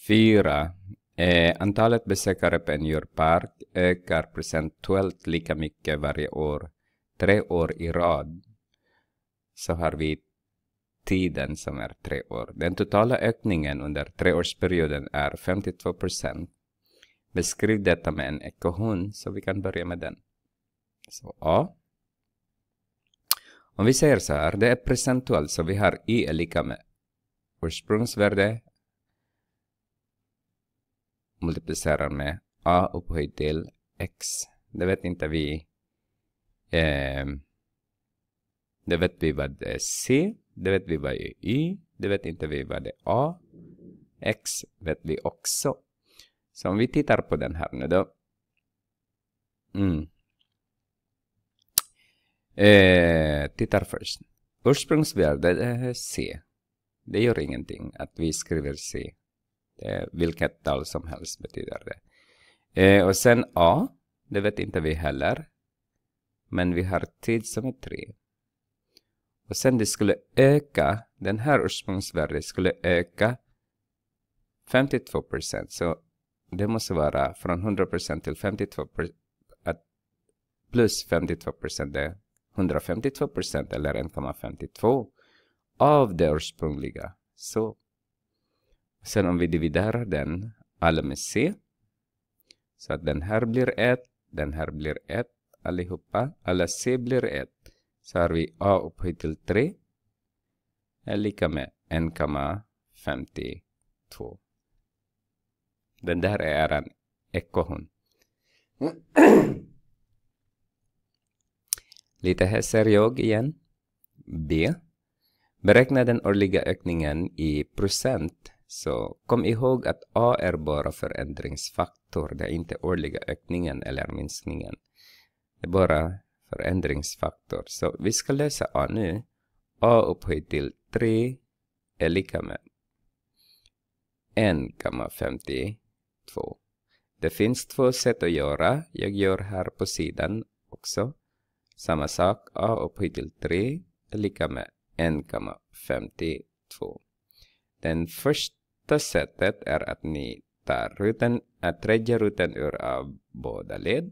4. Antalet besökare på en djurpark ökar procentuellt lika mycket varje år. 3 år i rad. Så har vi tiden som är 3 år. Den totala ökningen under 3-årsperioden är 52%. Beskriv detta med en ekvation, så vi kan börja med den. Så A. Om vi säger så här, det är procentuellt, så vi har y är lika med ursprungsvärde multiplicerar med a upphöjt till x. Det vet inte vi. Det vet vi vad det är c. Det vet vi vad är y. Det vet inte vi vad det är a. X vet vi också. Så om vi tittar på den här nu då. Tittar först. Ursprungsvärde är c. Det gör ingenting att vi skriver c. Vilket tal som helst betyder det. Och sen a. Det vet inte vi heller. Men vi har tid som är 3. Och sen det skulle öka. Den här ursprungsvärdet skulle öka 52%. Så det måste vara från 100% till 52%. Plus 52% är 152% eller 1,52 av det ursprungliga. Så sen om vi dividerar den alla med c. Så att den här blir 1. Den här blir 1. Allihopa. Alla c blir 1. Så har vi a upphöjt till 3. Är lika med 1,52. Den där är en ekvation. Lite här ser jag igen. B. Beräkna den årliga ökningen i procent. Så kom ihåg att a är bara förändringsfaktor. Det är inte årliga ökningen eller minskningen. Det är bara förändringsfaktor. Så vi ska lösa a nu. A upphöjt till 3 är lika med 1,52. Det finns 2 sätt att göra. Jag gör här på sidan också. Samma sak. A upphöjt till 3 är lika med 1,52. Den första sättet är att ni tar tredje ruten ur av båda led.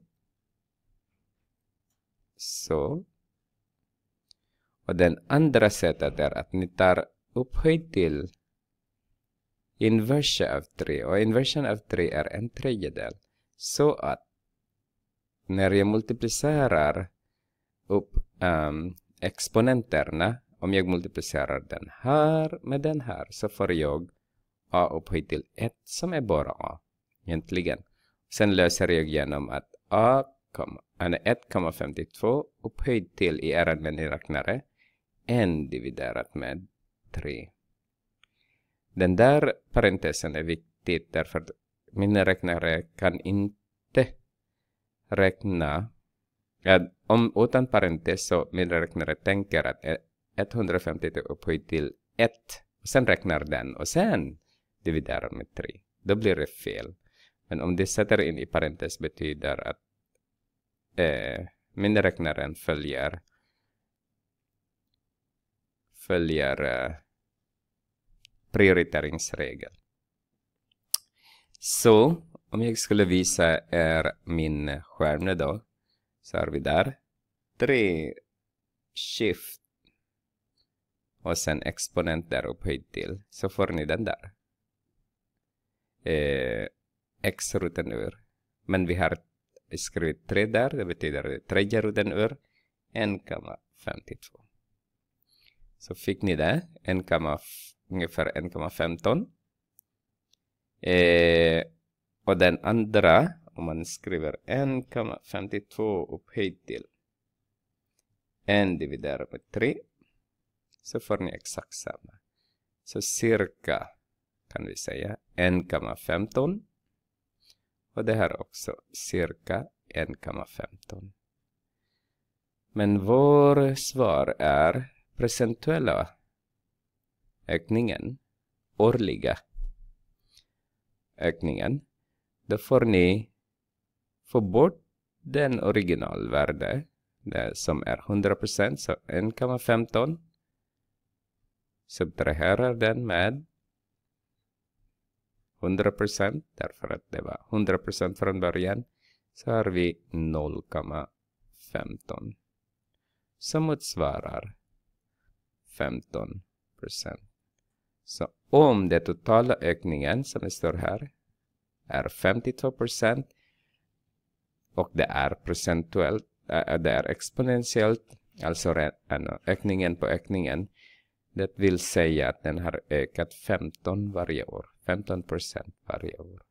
Så. Och den andra sättet är att ni tar upphöjt till inverse av 3. Och inversen av 3 är 1/3. Så att när jag multiplicerar upp exponenterna. Om jag multiplicerar den här med den här. Så får jag a upphöjt till 1 som är bara a. Egentligen. Sen löser jag genom att a 1,52 upphöjt till i miniräknare. 1 dividerat med 3. Den där parentesen är viktig. Därför att miniräknare kan inte räkna. Utan parentes så miniräknare tänker att 150 upphöjt till 1. Och sen räknar den. Och sen dividerar med 3. Då blir det fel. Men om det sätter in i parentes betyder att miniräknaren följer prioriteringsregel. Så om jag skulle visa er min skärm då. Så har vi där 3 shift. Och sen exponent där upphöjt till. Så får ni den där. X-ruten ur. Men vi har skrivit 3 där. Det betyder tredje ruten ur 1,52. Så fick ni det. Ungefär 1,15. Och den andra. Om man skriver 1,52 upphöjt till 1 dividerat med 3. Så får ni exakt samma. Så cirka kan vi säga 1,15. Och det här också cirka 1,15. Men vår svar är procentuella ökningen. Årliga ökningen. Då får ni få bort den originalvärde. Det som är 100%. Så 1,15. Subtraherar den med 100%, därför att det var 100% från början, så har vi 0,15 som motsvarar 15%. Så om den totala ökningen som det står här är 52% och det är procentuellt, det är exponentiellt, alltså ökningen på ökningen, det vill säga att den har ökat 15% varje år.